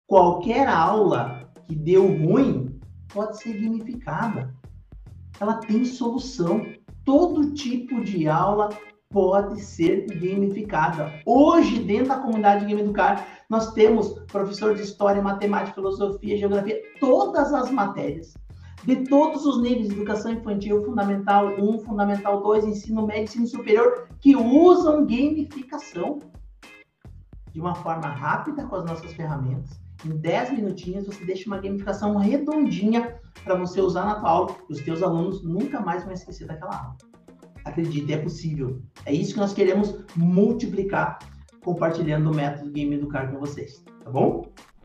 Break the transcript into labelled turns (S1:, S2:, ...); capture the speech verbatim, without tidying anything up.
S1: qualquer aula que deu ruim pode ser gamificada. Ela tem solução. Todo tipo de aula pode ser gamificada. Hoje, dentro da comunidade Game Educar, nós temos professor de História, Matemática, Filosofia, Geografia, todas as matérias, de todos os níveis, educação infantil, fundamental um, fundamental dois, ensino médio, ensino superior, que usam gamificação de uma forma rápida com as nossas ferramentas. Em dez minutinhos, você deixa uma gamificação redondinha para você usar na tua aula e os teus alunos nunca mais vão esquecer daquela aula. Acredite, é possível. É isso que nós queremos multiplicar compartilhando o método Game Educar com vocês, tá bom?